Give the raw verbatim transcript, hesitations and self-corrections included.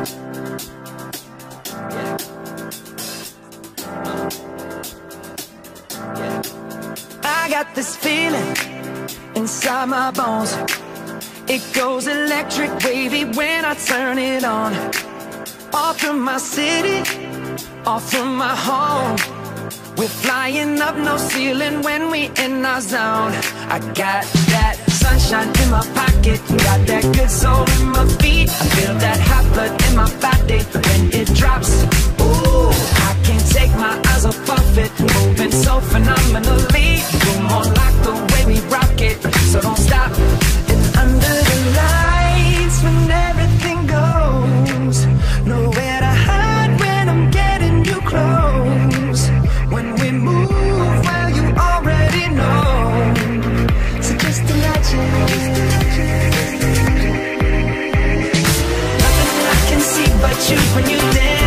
Yeah. Yeah. I got this feeling inside my bones. It goes electric wavy when I turn it on. Off from my city, off from my home. We're flying up, no ceiling when we in our zone. I got that sunshine in my pocket, got that good soul in my feet. I feel that hot blood in my body when it drops. Ooh, I can't take my eyes off of it, moving so phenomenally. You're more like the way we rock it, so don't stop. And under the lights, when everything goes, nowhere to hide when I'm getting you close. When we move, well, you already know. So just imagine. Nothing I can see but you when you dance.